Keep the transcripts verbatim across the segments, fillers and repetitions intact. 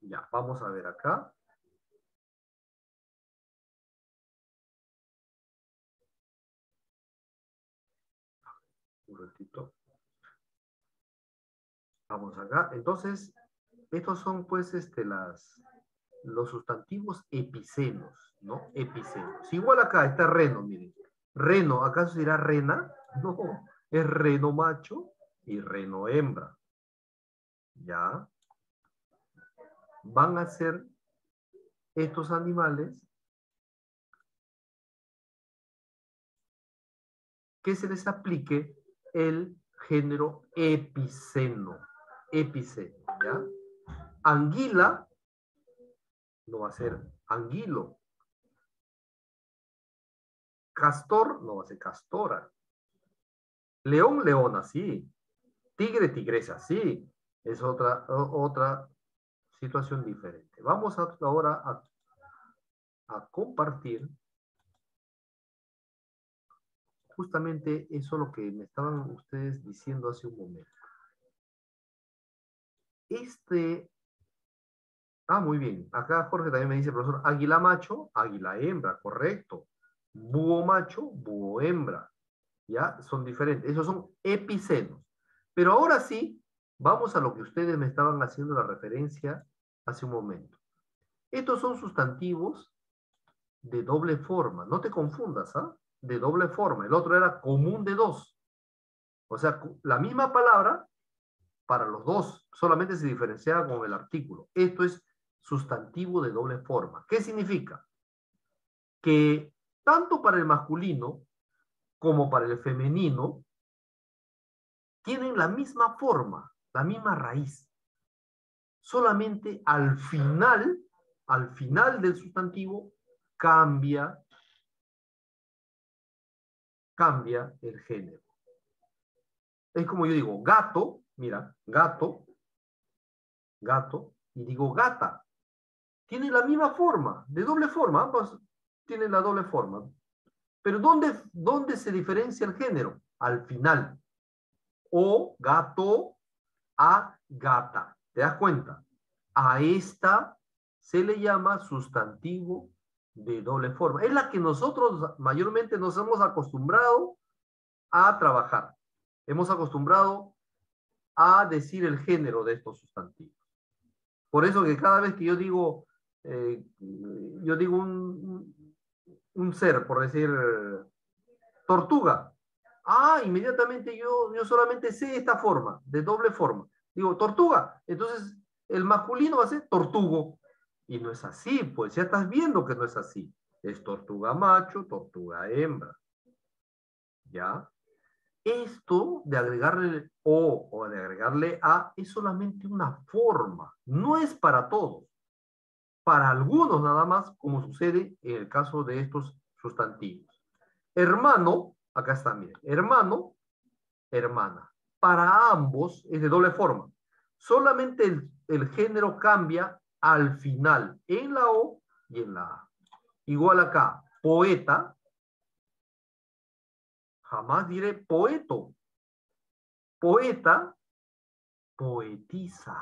Ya, vamos a ver acá. Un ratito. Vamos acá. Entonces, estos son pues este, las, los sustantivos epicenos, ¿no? Epicenos. Igual acá está reno, miren. Reno, ¿acaso será rena? No, es reno macho y reno hembra. ¿Ya? Van a ser estos animales que se les aplique el género epiceno. Epiceno, ¿ya? Anguila no va a ser anguilo. Castor no va a ser castora. León, leona, sí. Tigre, tigresa, sí. Es otra, otra situación diferente. Vamos a, ahora a, a compartir justamente eso lo que me estaban ustedes diciendo hace un momento. Este, ah, muy bien. Acá Jorge también me dice, profesor, águila macho, águila hembra, correcto. Búho macho, búho hembra. ¿Ya? Son diferentes. Esos son epicenos. Pero ahora sí, vamos a lo que ustedes me estaban haciendo la referencia hace un momento. Estos son sustantivos de doble forma. No te confundas, ¿ah? De doble forma. El otro era común de dos. O sea, la misma palabra para los dos, solamente se diferenciaba con el artículo. Esto es sustantivo de doble forma. ¿Qué significa? Que tanto para el masculino como para el femenino tienen la misma forma, la misma raíz. Solamente al final, al final del sustantivo, cambia, cambia el género. Es como yo digo, gato, mira, gato, gato, y digo gata. Tiene la misma forma, de doble forma, ambas tienen la doble forma. Pero ¿dónde, dónde se diferencia el género? Al final. O gato a gata. ¿Te das cuenta? A esta se le llama sustantivo de doble forma. Es la que nosotros mayormente nos hemos acostumbrado a trabajar. Hemos acostumbrado a decir el género de estos sustantivos. Por eso que cada vez que yo digo, eh, yo digo un, un ser, por decir, tortuga. Ah, inmediatamente yo, yo solamente sé esta forma, de doble forma. Digo, tortuga. Entonces, el masculino va a ser tortugo. Y no es así, pues ya estás viendo que no es así. Es tortuga macho, tortuga hembra. ¿Ya? Esto de agregarle o o de agregarle a es solamente una forma. No es para todos. Para algunos nada más, como sucede en el caso de estos sustantivos. Hermano, acá está, miren, hermano, hermana. Para ambos es de doble forma. Solamente el, el género cambia al final, en la O y en la A. Igual acá, poeta, jamás diré poeto. Poeta, poetisa.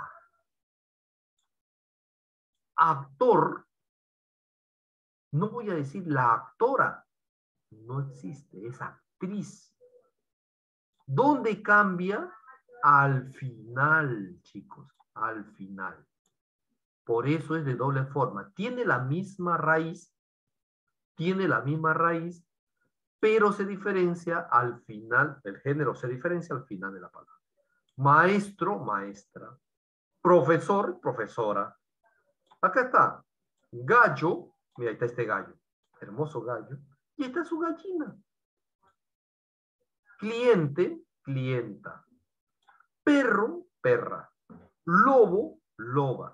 Actor, no voy a decir la actora, no existe, es actriz. ¿Dónde cambia? Al final, chicos, al final. Por eso es de doble forma. Tiene la misma raíz, tiene la misma raíz, pero se diferencia al final, el género se diferencia al final de la palabra. Maestro, maestra. Profesor, profesora. Acá está. Gallo, mira, ahí está este gallo. Hermoso gallo. Y esta es su gallina. Cliente, clienta. Perro, perra. Lobo, loba.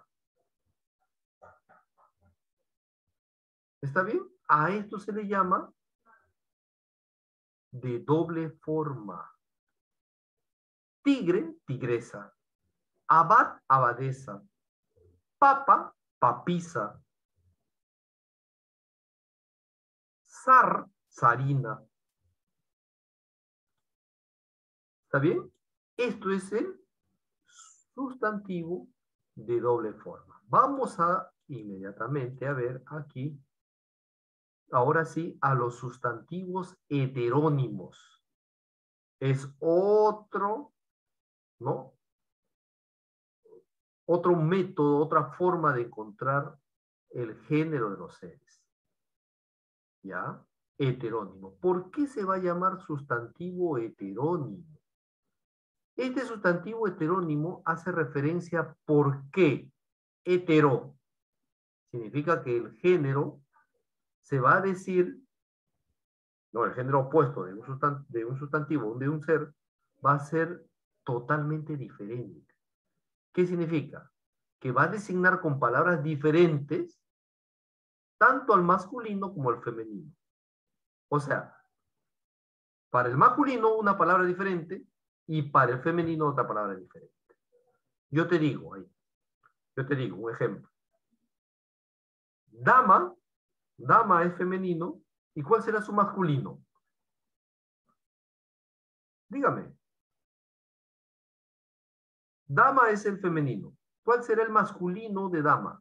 ¿Está bien? A esto se le llama de doble forma. Tigre, tigresa. Abad, abadesa. Papa, papisa. Zar, zarina. ¿Está bien? Esto es el sustantivo de doble forma. Vamos a inmediatamente a ver aquí, ahora sí, a los sustantivos heterónimos. Es otro, ¿no? Otro método, otra forma de encontrar el género de los seres. ¿Ya? Heterónimo. ¿Por qué se va a llamar sustantivo heterónimo? Este sustantivo heterónimo hace referencia a por qué hetero. Significa que el género se va a decir, no, el género opuesto de un, sustan de un sustantivo, de un ser, va a ser totalmente diferente. ¿Qué significa? Que va a designar con palabras diferentes tanto al masculino como al femenino. O sea, para el masculino una palabra diferente y para el femenino otra palabra diferente. Yo te digo, ahí, yo te digo un ejemplo. Dama, dama es femenino, ¿y cuál será su masculino? Dígame. Dama es el femenino. ¿Cuál será el masculino de dama?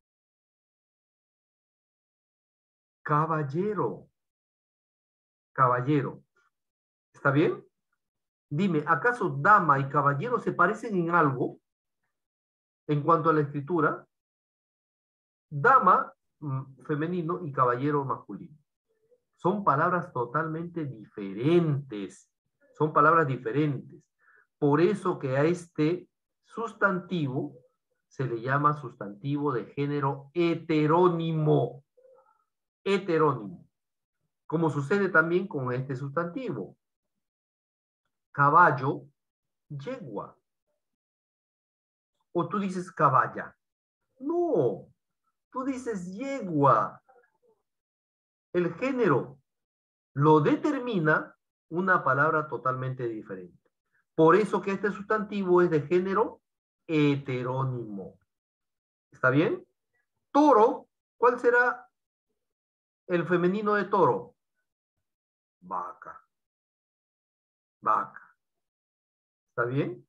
Caballero. Caballero. ¿Está bien? Dime, ¿acaso dama y caballero se parecen en algo en cuanto a la escritura? Dama femenino y caballero masculino. Son palabras totalmente diferentes. Son palabras diferentes. Por eso que a este sustantivo se le llama sustantivo de género heterónimo. Heterónimo. Como sucede también con este sustantivo. Caballo, yegua. O tú dices caballa. No, tú dices yegua. El género lo determina una palabra totalmente diferente. Por eso que este sustantivo es de género heterónimo. ¿Está bien? Toro, ¿cuál será el femenino de toro? Vaca. Vaca. ¿Está bien?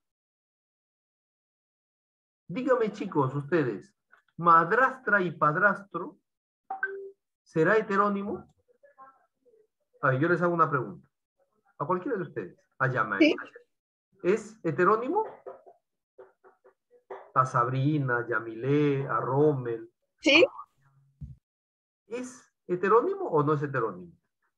Dígame, chicos, ustedes, madrastra y padrastro, ¿será heterónimo? A ver, yo les hago una pregunta. A cualquiera de ustedes. A Yamai. Sí. ¿Es heterónimo? A Sabrina, a Yamilé, a Rommel. Sí. ¿Es heterónimo o no es heterónimo?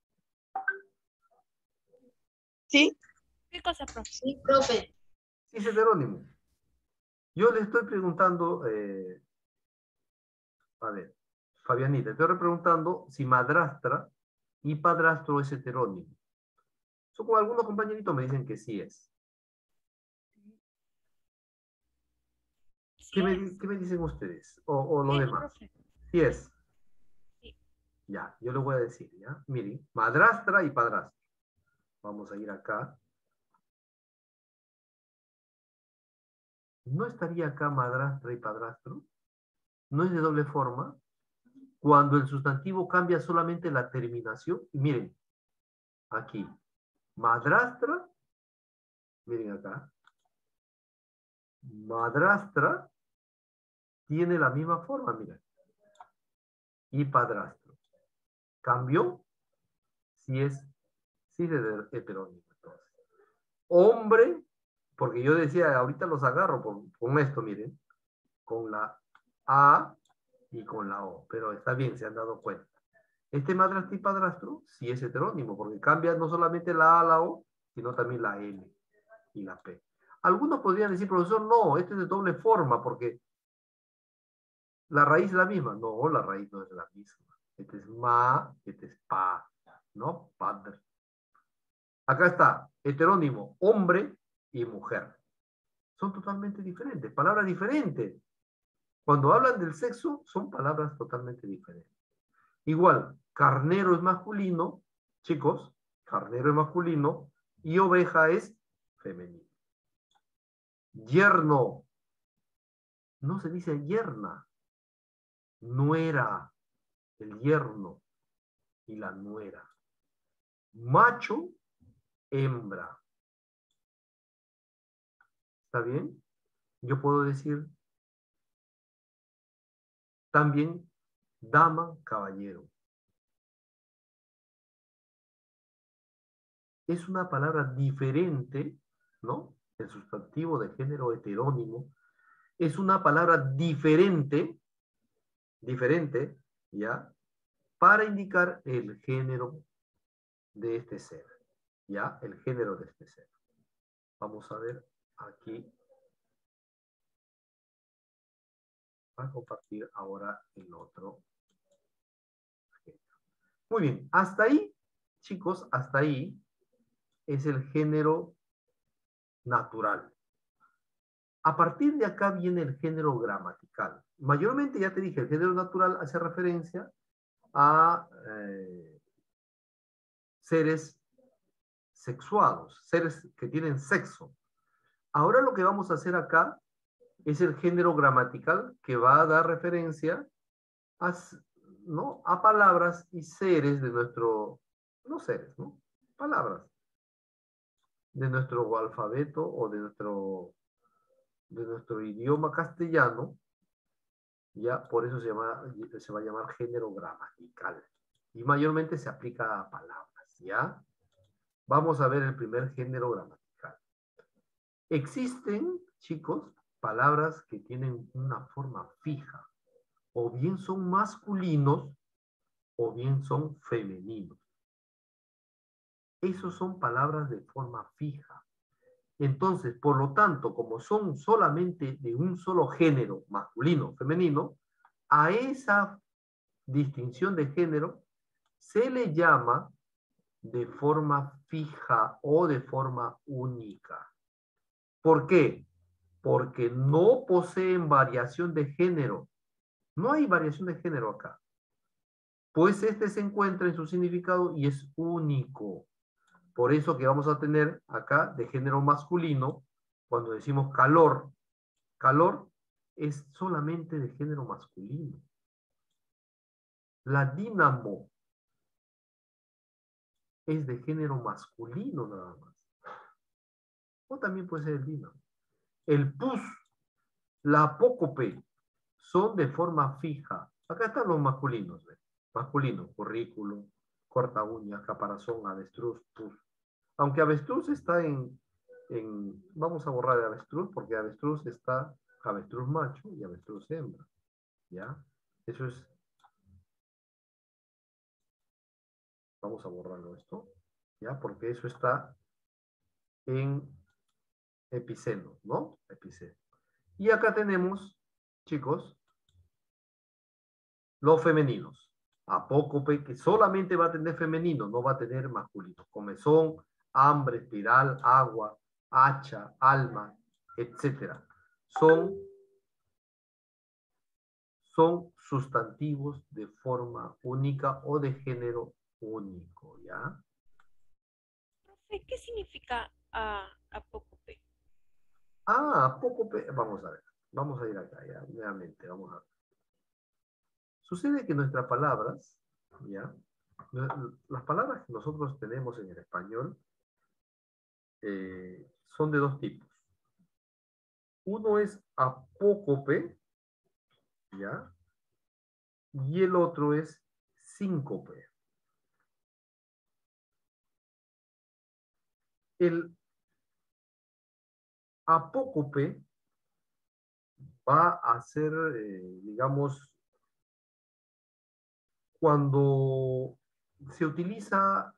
Sí. ¿Qué cosa, profe? Sí, profe. Sí, es heterónimo. Yo le estoy preguntando, eh, a ver, Fabianita, estoy preguntando si madrastra y padrastro es heterónimo. Son como algunos compañeritos me dicen que sí es. Sí ¿Qué, me, es. ¿Qué me dicen ustedes? O, o los Sí, demás. profe. Sí es. Sí. Ya, yo le voy a decir, ¿ya? Miren, madrastra y padrastro. Vamos a ir acá. ¿No estaría acá madrastra y padrastro? ¿No es de doble forma? Cuando el sustantivo cambia solamente la terminación. Y miren, aquí, madrastra, miren acá, madrastra tiene la misma forma, miren. Y padrastro. ¿Cambió? Si es, sí es de heterónimo. Entonces. Hombre, porque yo decía, ahorita los agarro con, con esto, miren, con la A y con la O, pero está bien, se han dado cuenta. Este madrastra y padrastro sí es heterónimo, porque cambia no solamente la A a la O, sino también la L y la P. Algunos podrían decir, profesor, no, este es de doble forma, porque la raíz es la misma. No, la raíz no es la misma. Este es ma, este es pa, ¿no? Padre. Acá está, heterónimo, hombre y mujer. Son totalmente diferentes, palabras diferentes. Cuando hablan del sexo, son palabras totalmente diferentes. Igual, carnero es masculino, chicos, carnero es masculino y oveja es femenino. Yerno, no se dice yerna, nuera, el yerno y la nuera. Macho, hembra. ¿Está bien? Yo puedo decir También dama, caballero. Es una palabra diferente, ¿no? El sustantivo de género heterónimo es una palabra diferente, diferente, ¿ya? Para indicar el género de este ser, ¿ya? El género de este ser. Vamos a ver aquí. Voy a compartir ahora el otro. Muy bien, hasta ahí, chicos, hasta ahí es el género natural. A partir de acá viene el género gramatical. Mayormente, ya te dije, el género natural hace referencia a eh, seres sexuados, seres que tienen sexo. Ahora lo que vamos a hacer acá es el género gramatical que va a dar referencia a, ¿no? a palabras y seres de nuestro, no seres, ¿no? Palabras de nuestro alfabeto o de nuestro, de nuestro idioma castellano, ya por eso se, llama, se va a llamar género gramatical. Y mayormente se aplica a palabras, ¿ya? Vamos a ver el primer género gramatical. Existen, chicos, palabras que tienen una forma fija. O bien son masculinos o bien son femeninos. Esos son palabras de forma fija. Entonces, por lo tanto, como son solamente de un solo género, masculino o femenino, a esa distinción de género se le llama de forma fija o de forma única. ¿Por qué? Porque no poseen variación de género. No hay variación de género acá. Pues este se encuentra en su significado y es único. Por eso que vamos a tener acá de género masculino, cuando decimos calor, calor es solamente de género masculino. La dínamo es de género masculino nada más. O también puede ser el dínamo. El pus, la apócope, son de forma fija. Acá están los masculinos. ¿Ve? Masculino, currículo, corta uña, caparazón, avestruz, pus. Aunque avestruz está en, en, vamos a borrar avestruz, porque avestruz está avestruz macho y avestruz hembra, ¿ya? Eso es, vamos a borrarlo esto, ¿ya? Porque eso está en epiceno, ¿no? Epiceno. Y acá tenemos, chicos, los femeninos. Apócope, que solamente va a tener femenino, no va a tener masculino. Comezón, hambre, espiral, agua, hacha, alma, etcétera. Son, son sustantivos de forma única o de género único, ¿ya? Profe, ¿qué significa ah, apócope? Ah, apócope, vamos a ver. Vamos a ir acá, ya, nuevamente, vamos a ver. Sucede que nuestras palabras, ¿ya? Las palabras que nosotros tenemos en el español eh, son de dos tipos. Uno es apócope, ¿ya? Y el otro es síncope. El apócope va a ser, eh, digamos, cuando se utiliza,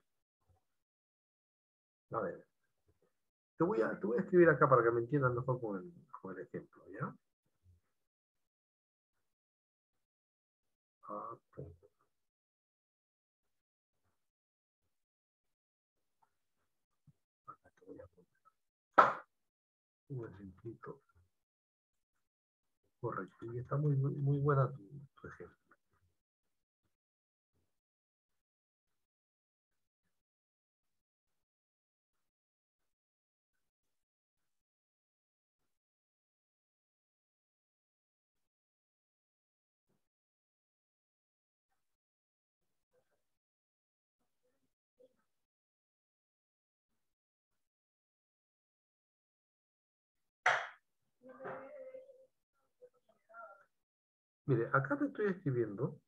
a ver, te voy a, te voy a escribir acá para que me entiendan mejor con el, con el ejemplo, ¿ya? Apócope. Acá te voy a poner un ejemplito. Correcto, y está muy, muy, muy buena tu, tu ejemplo. Mire, acá te estoy escribiendo.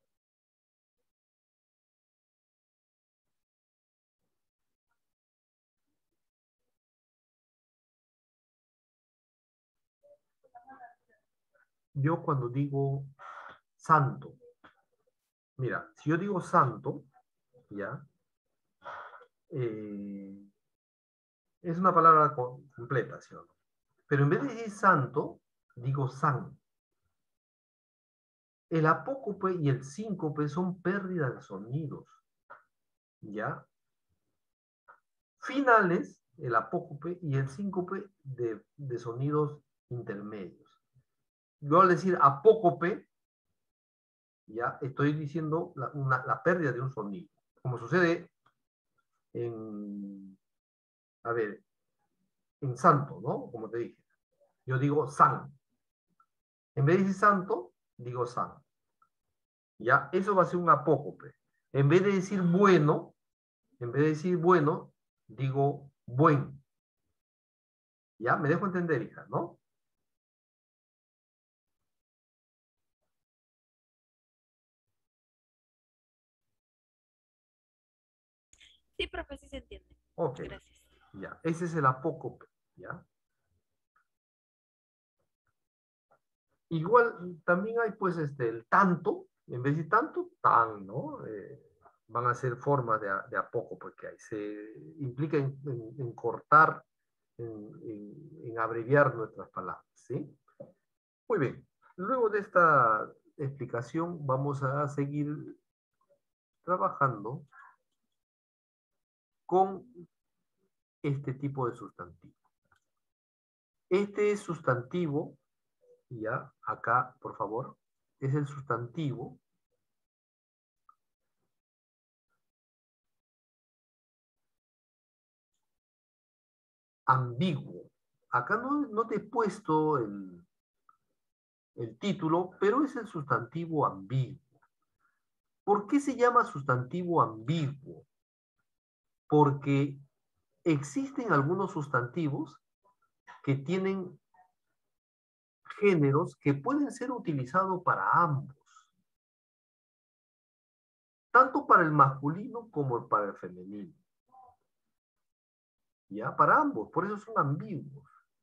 Yo cuando digo santo, mira, si yo digo santo, ¿ya? Eh, es una palabra co- completa, ¿sí o no? Pero en vez de decir santo, digo san. El apócope y el síncope son pérdidas de sonidos, ¿ya? Finales, el apócope y el síncope de, de sonidos intermedios. Yo al decir apócope, ya estoy diciendo la, una, la pérdida de un sonido, como sucede en, a ver, en santo, ¿no? Como te dije. Yo digo san. En vez de decir santo, digo san. Ya, eso va a ser un apócope. En vez de decir bueno, en vez de decir bueno, digo buen. Ya, me dejo entender, hija, ¿no? Sí, profe, sí se entiende. Ok, Gracias. ya, ese es el apócope, ¿ya? Igual también hay pues este, el tanto, en vez de tanto, tan, ¿no? Eh, van a ser formas de, de apócope que hay. Se implica en, en, en cortar, en, en, en abreviar nuestras palabras, ¿sí? Muy bien. Luego de esta explicación vamos a seguir trabajando con este tipo de sustantivo. Este es sustantivo, ya, acá, por favor, es el sustantivo ambiguo. Acá no, no te he puesto el, el título, pero es el sustantivo ambiguo. ¿Por qué se llama sustantivo ambiguo? Porque existen algunos sustantivos que tienen géneros que pueden ser utilizados para ambos, tanto para el masculino como para el femenino. ¿Ya? Para ambos, por eso son ambiguos.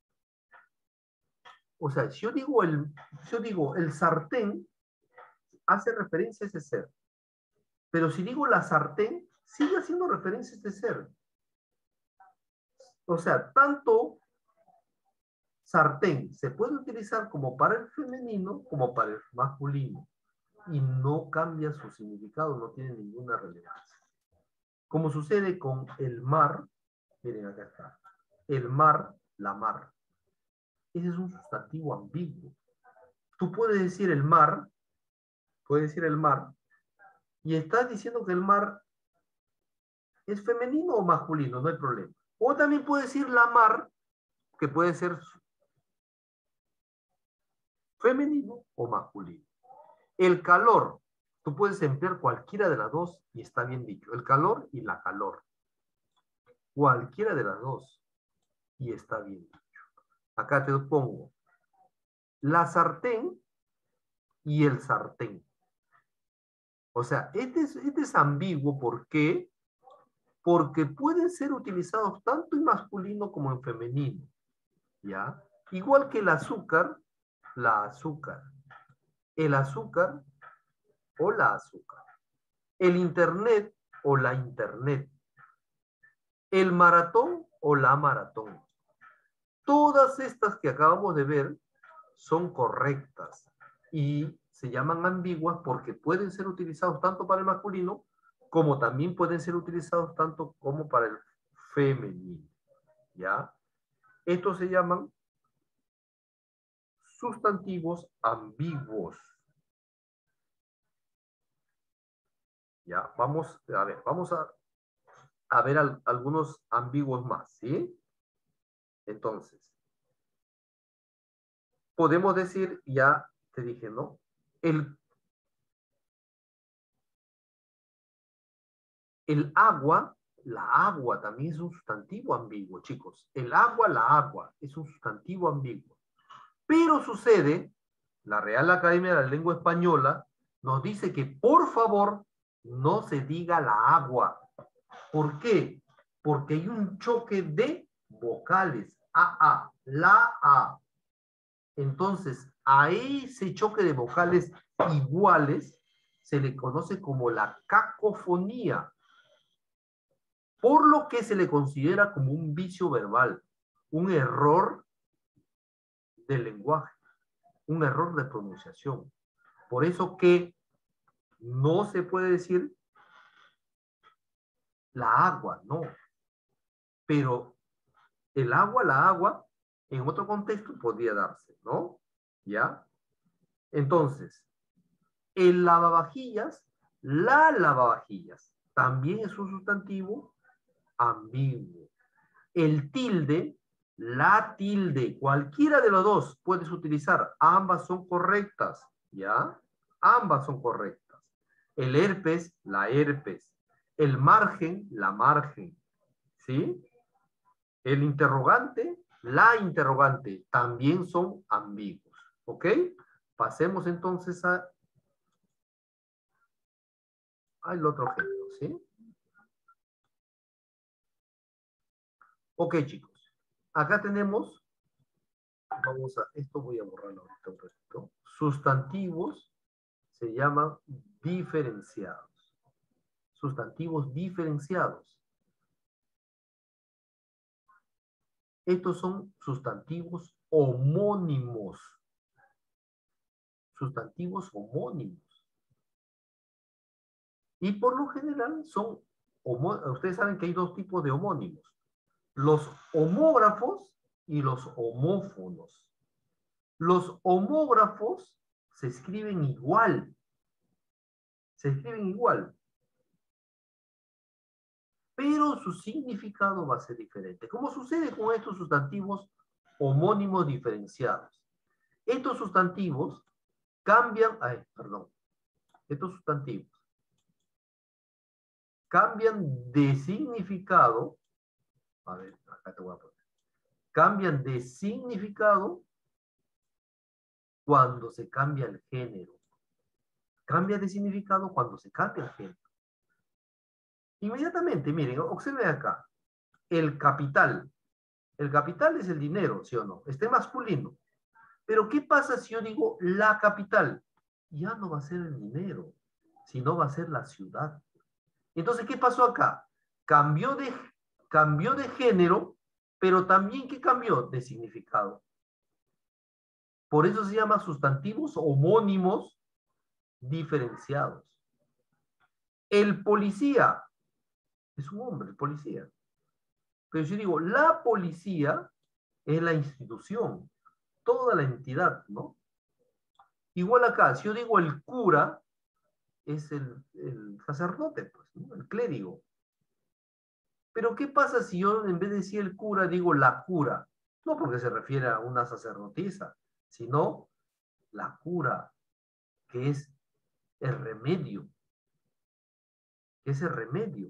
O sea, si yo digo el, si yo digo el sartén, hace referencia a ese ser. Pero si digo la sartén, sigue haciendo referencia a este ser. O sea, tanto sartén se puede utilizar como para el femenino como para el masculino. Y no cambia su significado, no tiene ninguna relevancia. Como sucede con el mar, miren acá está, el mar, la mar. Ese es un sustantivo ambiguo. Tú puedes decir el mar, puedes decir el mar, y estás diciendo que el mar es femenino o masculino, no hay problema. O también puedes decir la mar, que puede ser femenino o masculino. El calor, tú puedes emplear cualquiera de las dos y está bien dicho. El calor y la calor. Cualquiera de las dos y está bien dicho. Acá te lo pongo. La sartén y el sartén. O sea, este es, este es ambiguo. ¿Por qué? Porque pueden ser utilizados tanto en masculino como en femenino. ¿Ya? Igual que el azúcar, la azúcar. El azúcar o la azúcar. El internet o la internet. El maratón o la maratón. Todas estas que acabamos de ver son correctas y se llaman ambiguas porque pueden ser utilizados tanto para el masculino como también pueden ser utilizados tanto como para el femenino. ¿Ya? Estos se llaman sustantivos ambiguos. ¿Ya? Vamos a ver, vamos a, a ver al, algunos ambiguos más, ¿sí? Entonces, podemos decir, ya te dije, ¿no? El, el agua, la agua también es un sustantivo ambiguo, chicos. El agua, la agua, es un sustantivo ambiguo. Pero sucede la Real Academia de la Lengua Española nos dice que por favor no se diga la agua. ¿Por qué? Porque hay un choque de vocales. A, A, la A. Entonces, a ese choque de vocales iguales se le conoce como la cacofonía, por lo que se le considera como un vicio verbal, un error del lenguaje, un error de pronunciación. Por eso que no se puede decir la agua, no. Pero el agua, la agua, en otro contexto podría darse, ¿no? ¿Ya? Entonces, el lavavajillas, la lavavajillas, también es un sustantivo ambiguo. El tilde, la tilde, cualquiera de los dos puedes utilizar. Ambas son correctas, ¿ya? Ambas son correctas. El herpes, la herpes. El margen, la margen, ¿sí? El interrogante, la interrogante, también son ambiguos, ¿ok? Pasemos entonces a al otro ejemplo, ¿sí? Ok, chicos. Acá tenemos, vamos a, esto voy a borrarlo ahorita un ratito. Sustantivos se llaman diferenciados. Sustantivos diferenciados. Estos son sustantivos homónimos. Sustantivos homónimos. Y por lo general son, ustedes saben que hay dos tipos de homónimos. Los homógrafos y los homófonos. Los homógrafos se escriben igual. Se escriben igual. Pero su significado va a ser diferente. ¿Cómo sucede con estos sustantivos homónimos diferenciados? Estos sustantivos cambian, ay, perdón, estos sustantivos cambian de significado, a ver, acá te voy a poner, cambian de significado cuando se cambia el género. Cambia de significado cuando se cambia el género. Inmediatamente, miren, observen acá. El capital. El capital es el dinero, ¿sí o no? Este masculino. Pero ¿qué pasa si yo digo la capital? Ya no va a ser el dinero, sino va a ser la ciudad. Entonces, ¿qué pasó acá? Cambió de, cambió de género, pero también ¿qué cambió? De significado. Por eso se llama sustantivos homónimos diferenciados. El policía es un hombre, el policía. Pero si yo digo la policía es la institución, toda la entidad, ¿no? Igual acá, si yo digo el cura, es el, el sacerdote, pues, ¿no? El clérigo. Pero ¿qué pasa si yo en vez de decir el cura digo la cura? No porque se refiere a una sacerdotisa, sino la cura, que es el remedio. Que es el remedio.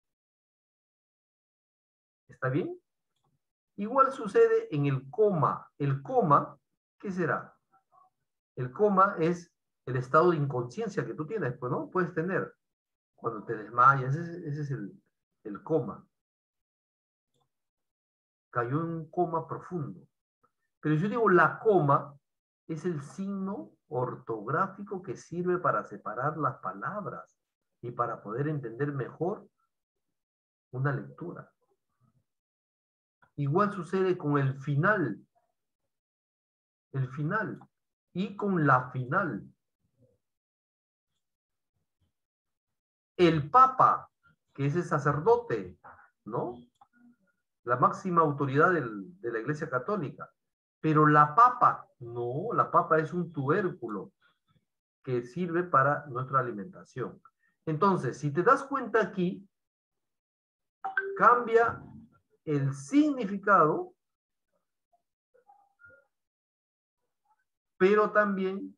¿Está bien? Igual sucede en el coma. El coma, ¿qué será? El coma es el estado de inconsciencia que tú tienes, pues, ¿no? Puedes tener cuando te desmayas, ese, ese es el, el coma. Cayó en un coma profundo. Pero yo digo la coma es el signo ortográfico que sirve para separar las palabras y para poder entender mejor una lectura. Igual sucede con el final. El final. Y con la final. El papa, que es el sacerdote, ¿no? La máxima autoridad del, de la Iglesia Católica. Pero la papa, no, la papa es un tubérculo que sirve para nuestra alimentación. Entonces, si te das cuenta aquí, cambia el significado, pero también,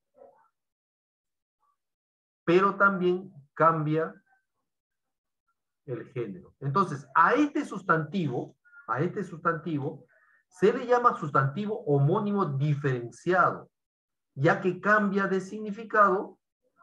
pero también cambia el género. Entonces, a este sustantivo, a este sustantivo, se le llama sustantivo homónimo diferenciado. ya que cambia de significado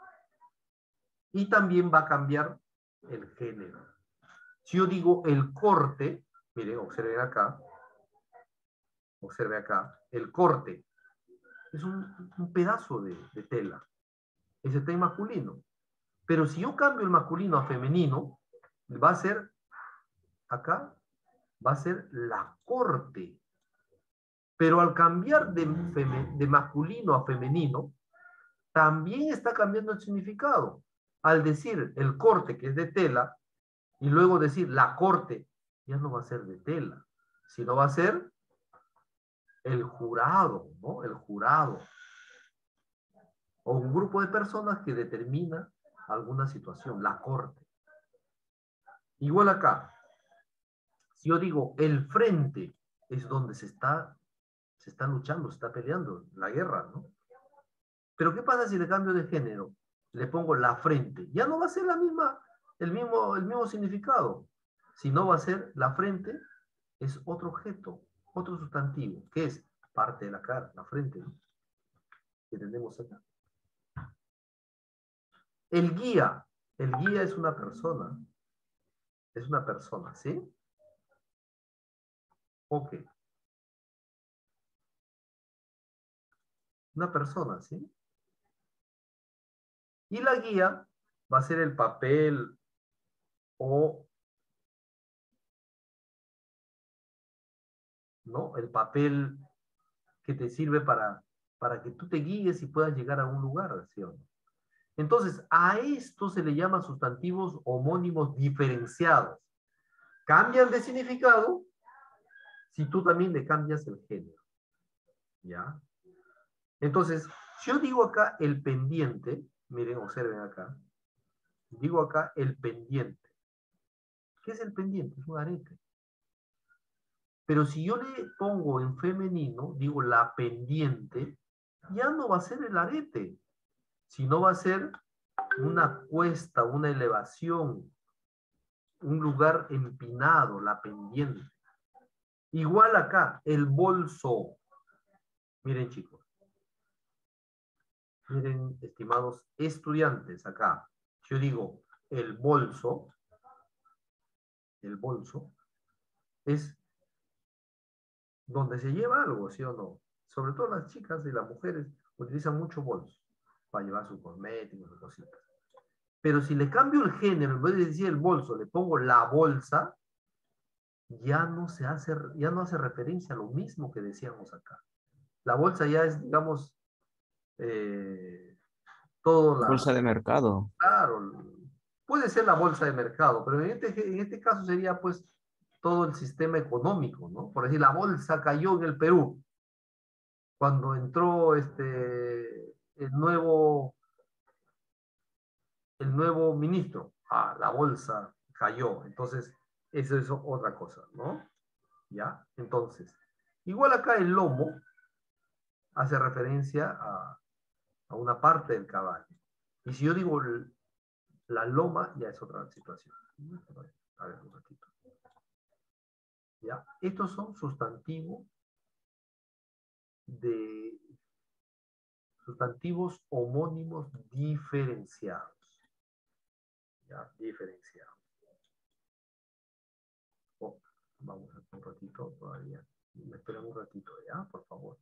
y también va a cambiar el género. Si yo digo el corte, miren, observen acá, observen acá, el corte es un, un pedazo de, de tela, ese está en masculino. Pero si yo cambio el masculino a femenino, va a ser, acá, va a ser la corte. Pero al cambiar de, de masculino a femenino, también está cambiando el significado. Al decir el corte, que es de tela, y luego decir la corte, ya no va a ser de tela, sino va a ser el jurado, ¿no? El jurado. O un grupo de personas que determina alguna situación, la corte. Igual acá, si yo digo el frente, es donde se está, se está luchando, se está peleando, la guerra, ¿no? Pero ¿qué pasa si le cambio de género? Le pongo la frente. Ya no va a ser la misma, el mismo, el mismo significado. Si no va a ser la frente, es otro objeto, otro sustantivo, que es parte de la cara, la frente, ¿no? Que tenemos acá. El guía. El guía es una persona. Es una persona, ¿sí? Ok. Una persona, ¿sí? Y la guía va a ser el papel o, ¿no? El papel que te sirve para, para que tú te guíes y puedas llegar a un lugar, ¿sí o no? Entonces, a esto se le llama sustantivos homónimos diferenciados. Cambian de significado si tú también le cambias el género. ¿Ya? Entonces, si yo digo acá el pendiente, miren, observen acá, digo acá el pendiente. ¿Qué es el pendiente? Es un arete. Pero si yo le pongo en femenino, digo la pendiente, ya no va a ser el arete, sino va a ser una cuesta, una elevación, un lugar empinado, la pendiente. Igual acá, el bolso. Miren, chicos. Miren, estimados estudiantes, acá. Yo digo, el bolso, el bolso, es donde se lleva algo, ¿sí o no? Sobre todo las chicas y las mujeres utilizan mucho bolso para llevar sus cosméticos, sus cositas. Pero si le cambio el género, en vez de decir el bolso, le pongo la bolsa, ya no se hace, ya no hace referencia a lo mismo que decíamos acá. La bolsa ya es, digamos, eh, todo la... Bolsa de mercado. Claro, puede ser la bolsa de mercado, pero en este, en este caso sería pues todo el sistema económico, ¿no? Por decir, la bolsa cayó en el Perú cuando entró este, el nuevo, el nuevo ministro. Ah, la bolsa cayó. Entonces, eso es otra cosa, ¿no? ¿Ya? Entonces, igual acá el lomo hace referencia a, a una parte del caballo. Y si yo digo la loma, ya es otra situación. A ver, un ratito. ¿Ya? Estos son sustantivos de sustantivos homónimos diferenciados. ¿Ya? Diferenciados. Oh, vamos a un ratito todavía. Me esperan un ratito, ¿ya? Por favor.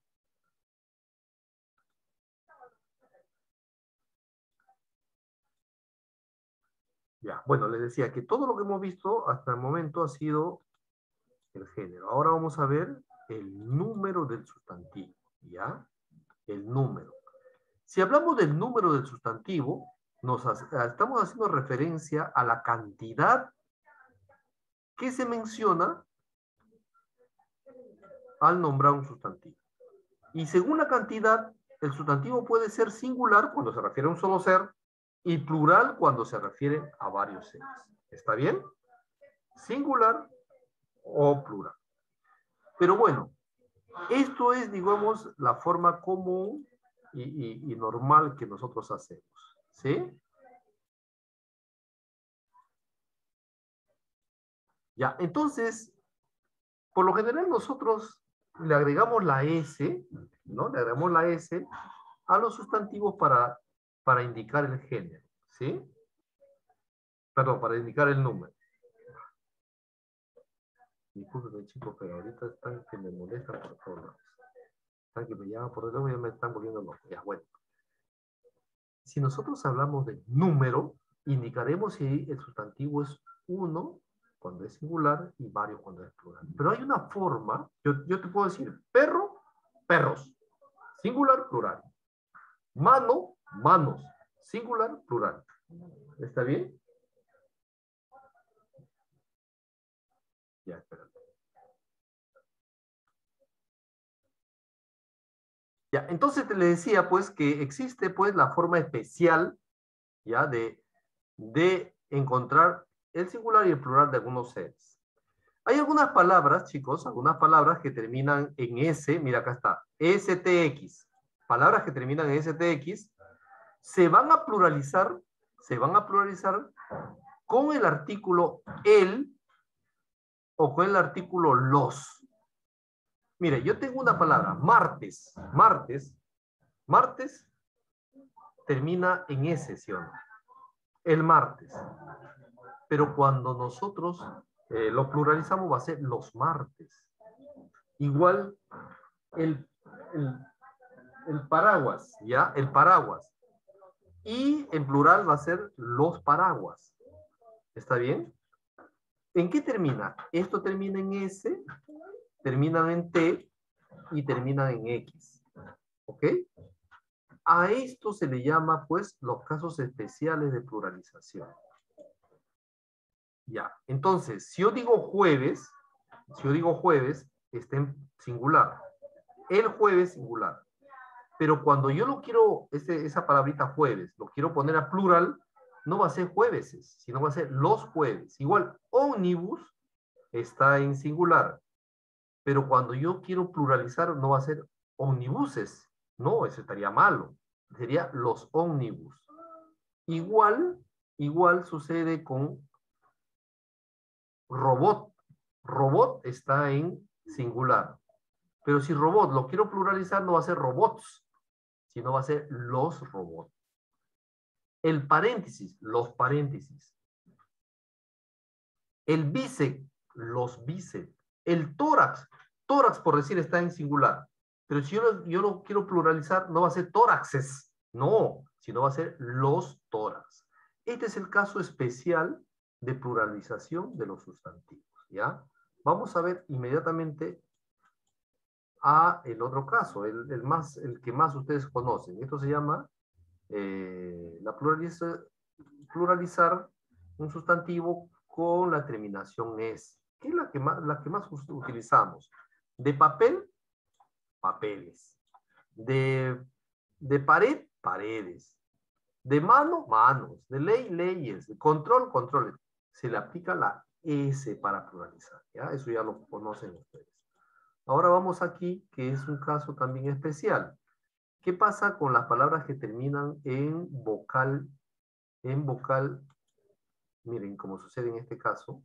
Ya, bueno, les decía que todo lo que hemos visto hasta el momento ha sido el género. Ahora vamos a ver el número del sustantivo, ¿ya? El número. Si hablamos del número del sustantivo, nos hace, estamos haciendo referencia a la cantidad que se menciona al nombrar un sustantivo. Y según la cantidad, el sustantivo puede ser singular cuando se refiere a un solo ser y plural cuando se refiere a varios seres. ¿Está bien? Singular o plural. Pero bueno, esto es, digamos, la forma común y, y, y normal que nosotros hacemos. ¿Sí? Ya, entonces, por lo general nosotros le agregamos la S, ¿no? Le agregamos la S a los sustantivos para, para indicar el género, ¿sí? Perdón, para indicar el número. Disculpen, chicos, pero ahorita están que me molestan por todos lados. Están que me llaman por debajo y ya me están volviendo loco. Ya, bueno. Si nosotros hablamos de número, indicaremos si el sustantivo es uno cuando es singular y varios cuando es plural. Pero hay una forma, yo, yo te puedo decir perro, perros, singular, plural. Mano, manos, singular, plural. ¿Está bien? Ya, espérate. Ya, entonces te le decía pues que existe pues la forma especial, ya, de, de encontrar el singular y el plural de algunos seres. Hay algunas palabras, chicos, algunas palabras que terminan en S, mira acá está, S T X. Palabras que terminan en S T X se van a pluralizar, se van a pluralizar con el artículo el o con el artículo los. Mire, yo tengo una palabra, martes, martes, martes termina en S, ¿sí o no? El martes. Pero cuando nosotros eh, lo pluralizamos va a ser los martes. Igual el, el, el paraguas, ¿ya? El paraguas. Y en plural va a ser los paraguas. ¿Está bien? ¿En qué termina? Esto termina en S, terminan en T y terminan en X. ¿Ok? A esto se le llama, pues, los casos especiales de pluralización. Ya, entonces, si yo digo jueves, si yo digo jueves, está en singular. El jueves singular. Pero cuando yo lo quiero, ese, esa palabrita jueves, lo quiero poner a plural, no va a ser jueveses, sino va a ser los jueves. Igual, ómnibus está en singular. Pero cuando yo quiero pluralizar, no va a ser omnibuses. No, eso estaría malo. Sería los ómnibus. Igual, igual sucede con robot. Robot está en singular. Pero si robot lo quiero pluralizar, no va a ser robots, sino va a ser los robots. El paréntesis, los paréntesis. El bíceps, los bíceps. El tórax, tórax por decir está en singular. Pero si yo lo, yo lo quiero pluralizar, no va a ser tóraxes, no, sino va a ser los tórax. Este es el caso especial de pluralización de los sustantivos, ¿ya? Vamos a ver inmediatamente a el otro caso, el, el, más, el que más ustedes conocen. Esto se llama eh, la pluraliza, pluralizar un sustantivo con la terminación es, que es la que más, la que más utilizamos. De papel, papeles. De, de pared, paredes. De mano, manos. De ley, leyes. De control, controles. Se le aplica la S para pluralizar, ¿ya? Eso ya lo conocen ustedes. Ahora vamos aquí, que es un caso también especial. ¿Qué pasa con las palabras que terminan en vocal? En vocal, miren cómo sucede en este caso.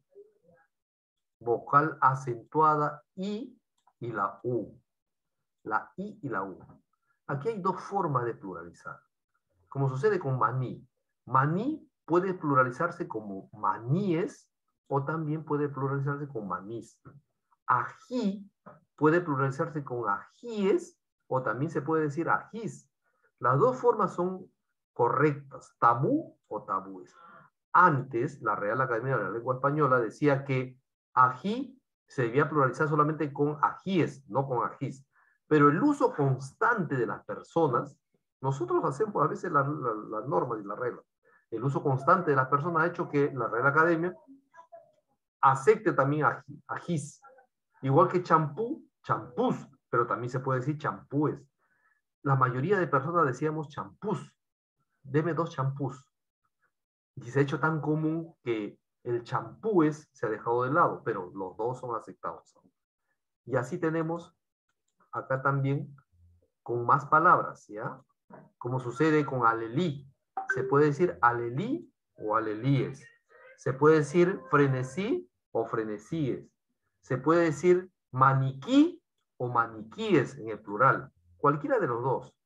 Vocal acentuada I y la U. La I y la U. Aquí hay dos formas de pluralizar. Como sucede con maní. Maní puede pluralizarse como maníes o también puede pluralizarse con manís. Ají puede pluralizarse con ajíes o también se puede decir ajís. Las dos formas son correctas, tabú o tabúes. Antes, la Real Academia de la Lengua Española decía que ají se debía pluralizar solamente con ajíes, no con ajís. Pero el uso constante de las personas, nosotros hacemos a veces las la, la normas y las reglas. El uso constante de las personas ha hecho que la Real Academia acepte también ají, ajís. Igual que champú, champús, pero también se puede decir champúes. La mayoría de personas decíamos champús. Deme dos champús. Y se ha hecho tan común que el champúes se ha dejado de lado, pero los dos son aceptados. Y así tenemos acá también con más palabras, ¿ya? Como sucede con alelí. Se puede decir alelí o alelíes. Se puede decir frenesí o frenesíes. Se puede decir maniquí o maniquíes en el plural. Cualquiera de los dos.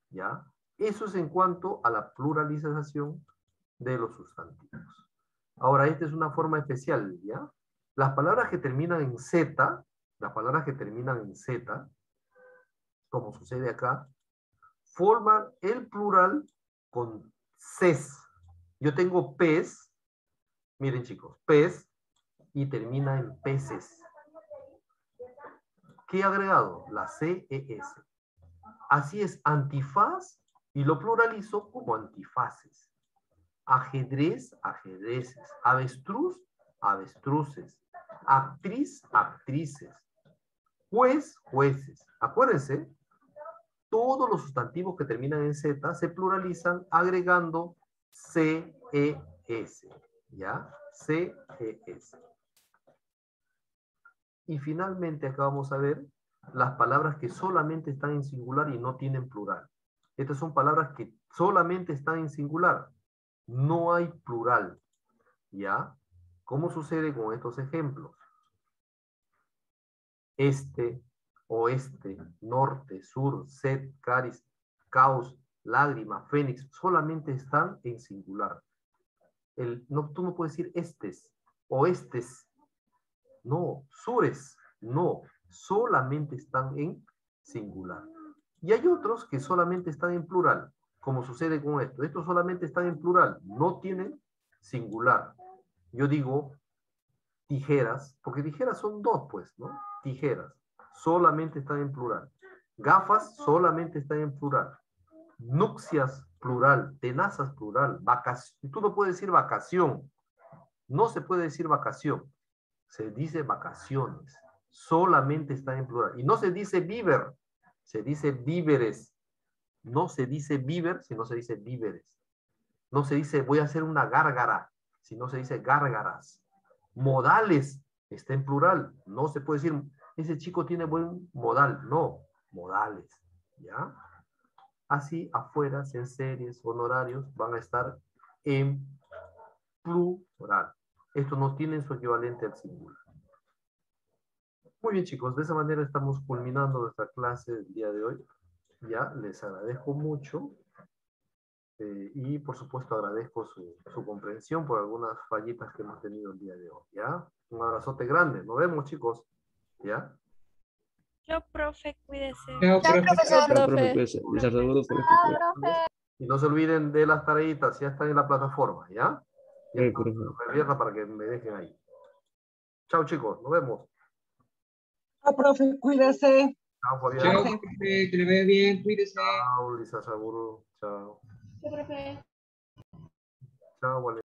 ¿ya? Eso es en cuanto a la pluralización de los sustantivos. Ahora, esta es una forma especial, ¿ya? Las palabras que terminan en Z, las palabras que terminan en Z, como sucede acá, forman el plural con ces. Yo tengo pez, miren chicos, pez, y termina en peces. ¿Qué he agregado? La C E S. Así es, antifaz, y lo pluralizo como antifaces. Ajedrez, ajedrezes. Avestruz, avestruces. Actriz, actrices. Juez, jueces. Acuérdense, todos los sustantivos que terminan en Z se pluralizan agregando C E S. ¿Ya? C E S. Y finalmente acá vamos a ver las palabras que solamente están en singular y no tienen plural. Estas son palabras que solamente están en singular. No hay plural. ¿Ya? ¿Cómo sucede con estos ejemplos? Este, oeste, norte, sur, sed, caris, caos, lágrima, fénix, solamente están en singular. El, no, tú no puedes decir estes, oestes, no, sures, no, solamente están en singular. Y hay otros que solamente están en plural, como sucede con esto. Estos solamente están en plural, no tienen singular. Yo digo tijeras, porque tijeras son dos, pues, ¿no? Tijeras, solamente están en plural. Gafas, solamente están en plural. Nupcias, plural. Tenazas, plural. Vacación. Tú no puedes decir vacación. No se puede decir vacación. Se dice vacaciones. Solamente están en plural. Y no se dice víver. Se dice víveres. No se dice víver, sino se dice víveres. No se dice voy a hacer una gárgara, sino se dice gárgaras. Modales, está en plural. No se puede decir, ese chico tiene buen modal. No, modales. ¿Ya? Así, afuera, en series, honorarios, van a estar en plural. Estos no tienen su equivalente al singular. Muy bien, chicos. De esa manera estamos culminando nuestra clase del día de hoy. Ya, les agradezco mucho. Eh, y por supuesto agradezco su, su comprensión por algunas fallitas que hemos tenido el día de hoy, ¿ya? Un abrazote grande, nos vemos chicos, ¿ya? Chao, profe, cuídese. Chao, Chao, profe. profesor. Chao, profe, cuídese. Les saludos, profe. Y no se olviden de las tareitas, ya están en la plataforma, ¿ya? Ya Sí, están, profe. me abierta para que me dejen ahí. Chao chicos, nos vemos. Chao, profe, cuídese. Chao Fabián. Chao, profe. Que le vaya bien. Cuídese. Chao Lisa Saburo. Chao. Chao, profe. Chao Valeria.